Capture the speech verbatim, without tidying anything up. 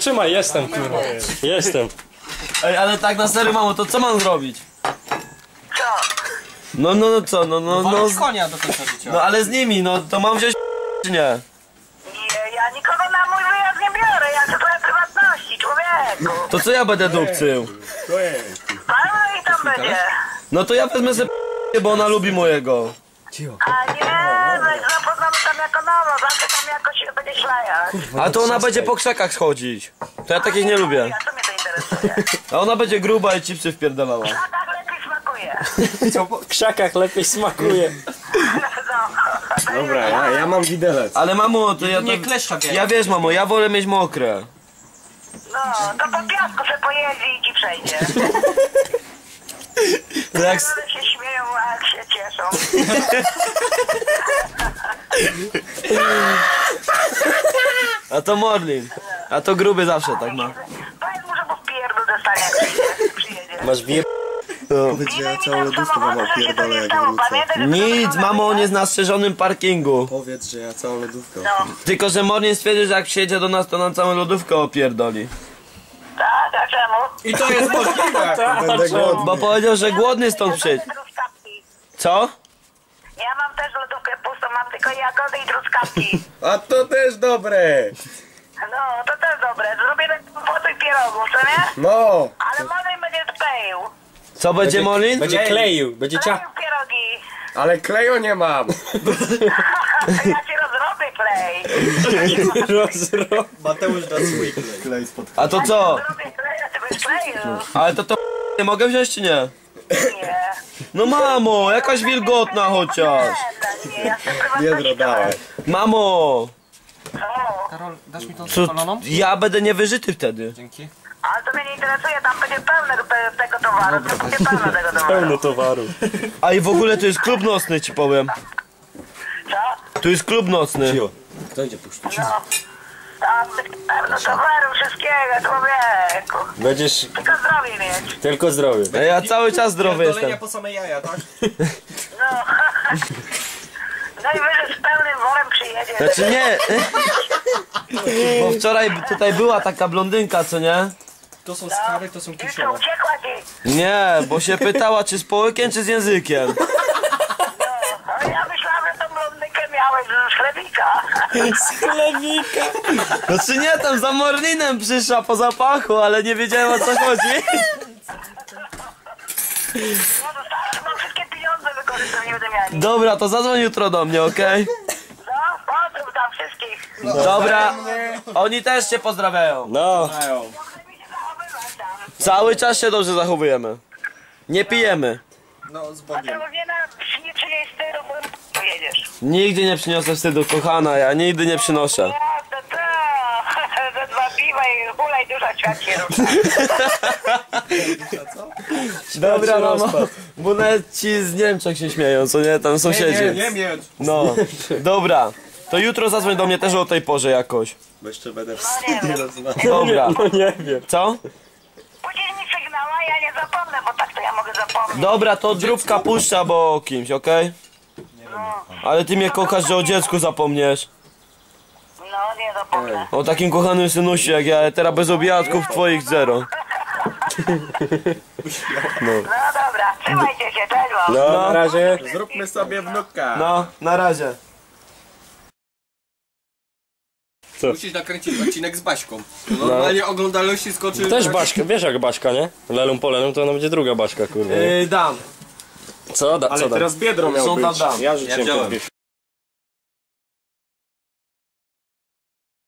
trzymaj, jestem, kurwa. Jestem. Ej, ale tak na serio, mamo, to co mam zrobić? Co? No, no, no co, no, no, no, z konia do końca życia. no, ale z nimi, no, to mam wziąć czy nie? Nie, ja nikogo na mój wyjazd nie biorę, ja chcę twoje prywatności, człowieku. To co ja będę dupcył? Pewno i tam będzie. No to ja wezmę sobie bo ona lubi mojego. A nie, weź zapoznamy tam jako nowo, zawsze tam jakoś się będzie szlajać. A to ona będzie po krzakach schodzić. To ja takich nie lubię. Ja, co mnie to interesuje? A ona będzie gruba i chipsy wpierdalała. A tak lepiej smakuje. Co w krzakach lepiej smakuje. No. Dobra, ja, ja mam widelec. Ale mamo, to ja to... Nie kleszcza wie. Ja wiesz, mamo, ja wolę mieć mokre. No, to po piasku se pojeździ i ci przejdzie. To jak... One się śmieją, a jak się cieszą. A to Morlin. A to gruby zawsze tak ma. Powiedz mu, że mu wpierdol dostanie, jak przyjedzie. przyjedzie. Masz wier... Powiedz, że ja całe lodówkę wam opierdolę jak wrócę. Nic, mamo, on jest na strzeżonym parkingu. Powiedz, że ja całą lodówkę No, Tylko, że Morlin stwierdził, że jak przyjedzie do nas, to nam całą lodówkę opierdoli. tak, a czemu? I to jest możliwe. będę głodny. Bo powiedział, że głodny stąd przyjdzie. Truskawki. Co? Ja mam też lodówkę pustą, mam tylko jagody i truskawki. A to też dobre. No, to też dobre. Zrobię kompotu i pierogów, co nie? No. Ale może będzie kleił. Co będzie Morlin? Będzie kleił, będzie cia... Kleił pierogi. Ale kleju nie mam. Ja ci rozrobię klej. Rozro... Mateusz da swój klej. Klej spod... A to co? Zrobię klej, a ty będziesz kleił. Ale to to nie mogę wziąć czy nie? Nie. No mamo, jakaś wilgotna chociaż. Nie, ja chcę Biedro prywatności. dałem. Mamo, O, Karol, dasz mi tą co, spaloną? ja będę niewyżyty wtedy. Dzięki. ale to mnie nie interesuje, tam będzie pełne te, tego towaru, to będzie pełne tego towaru. Pełno towaru. A i w ogóle to jest klub nocny, ci powiem. Co? Tu jest klub nocny. Kto idzie puszczać? No. Tam będzie pełno towaru, wszystkiego, człowieku. Będziesz Tylko zdrowie mieć. tylko zdrowy. A ja cały czas zdrowy Pierdolenia jestem. po same jaja, tak? No. Najwyżej z pełnym worem przyjedzie. Znaczy nie. Bo wczoraj tutaj była taka blondynka, co nie? To są skary, to są Już to kiszowe. uciekła ci. Nie, bo się pytała, czy z połykiem, czy z językiem. No. A ja myślałam, że tą blondynkę miałeś z chlebika. Z chlebika. Znaczy nie, tam za Morlinem przyszła po zapachu, ale nie wiedziałem, o co chodzi. No dostałeś, mam wszystkie pieniądze wykorzystam, nie będę miała nic. Dobra, to zadzwoń jutro do mnie, okej? No, pozdrów tam wszystkich. Dobra, oni też cię pozdrawiają. No. Dobrze mi się zachowywać tam. Cały czas się dobrze zachowujemy. Nie pijemy. No, z A Bogiem. to nie na nie przynieść stylu, bo pojedziesz. Nigdy nie przyniosę wstydu, kochana, ja nigdy nie przynoszę. Ja, to to. Ze dwa piwa i hulaj duża świat się rusza. Dobra, mamo, bo nawet ci z Niemczech się śmieją, co nie, tam sąsiedzi. Nie mieć. No, dobra, to jutro zadzwoń do mnie też o tej porze jakoś. Bo jeszcze będę w No nie wiem. Dobra, No nie wiem. co? Później mi sygnała, ja nie zapomnę, bo tak to ja mogę zapomnieć. Dobra, to dróbka puszcza, bo o kimś, okej? No, Ale ty mnie kochasz, że o dziecku zapomniesz. no nie zapomnę. O takim kochanym synusie jak ja, teraz bez obiadków twoich zero. No dobra, trzymajcie się, cześć wam. No, na razie. Zróbmy sobie wnuka. No, na razie. Musisz nakręcić odcinek z Baśką. Normalnie oglądalności skoczy... Też Baśka, wiesz jak Baśka, nie? Lelum poleną to ona będzie druga Baśka, kurwa. Yy, dam. Co da, Ale co da? teraz Biedro miał Są tam być. dam. Ja rzuciłem wziąłem. podbieg.